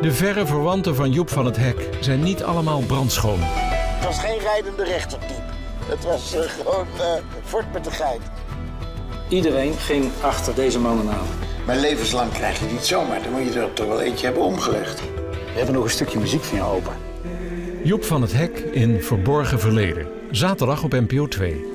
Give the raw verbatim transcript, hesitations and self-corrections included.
De verre verwanten van Youp van het Hek zijn niet allemaal brandschoon. Het was geen rijdende rechtertype. Het was uh, gewoon uh, fort met de geit. Iedereen ging achter deze mannen aan. Maar levenslang krijg je niet zomaar. Dan moet je er toch wel eentje hebben omgelegd. We hebben nog een stukje muziek van jou open. Youp van het Hek in Verborgen Verleden. Zaterdag op N P O twee.